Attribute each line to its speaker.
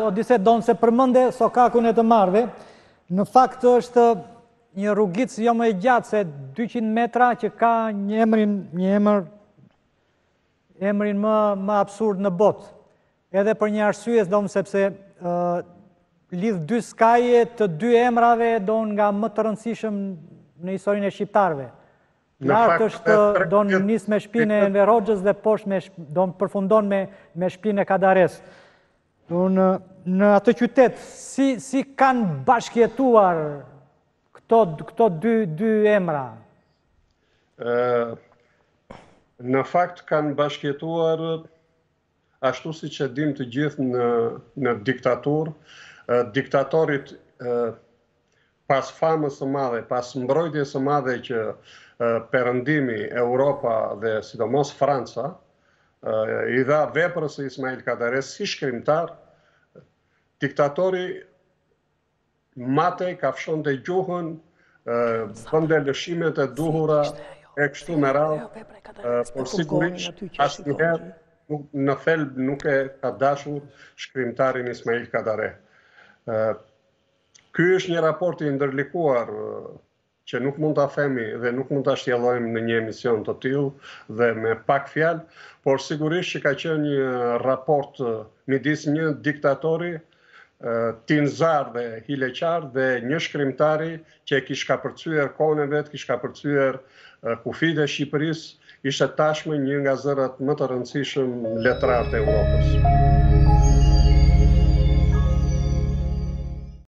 Speaker 1: Odiset donë se përmënde sokakun e të marve, në fakt është një rrugicë jo më e gjatë se 200 metra që ka një emrin më absurd në botë. Edhe për një arsyes donë sepse lidh dy skaje të dy emrave donë nga më të rëndësishëm në historinë e shqiptarëve. Lartë është donë njës me shpinë e Enver Hoxhës dhe poshtë donë përfundon me shpinë e Kadares. Në atë qytet, si kanë bashkjetuar këto dy emra?
Speaker 2: Në fakt kanë bashkjetuar ashtu si që dim të gjithë në diktaturë. Diktatorit pas famës së madhe, pas mbrojtjes së madhe që Perëndimi, Europa dhe sidomos Franca i dha veprës së Ismail Kadares si shkrimtar, diktatori matej, kafshonte gjuhën, bënte lëshimet e duhura e kështu me radhë, por sigurisht asnjëherë në thelb nuk e ka dashur shkrimtarin Ismail Kadare. Ky është një raport i ndërlikuar që nuk mund ta themi dhe nuk mund ta shtjellojmë në një emision të tillë dhe me pak fjalë, por sigurisht që ka qenë një raport midis një diktatori tinzar dhe hileqar dhe një shkrimtari që e kishte kapërcyer kohën e vet, kishte kapërcyer kufijtë e Shqipërisë, ishte tashmë një nga zërat më të rëndësishëm letrar të Europës.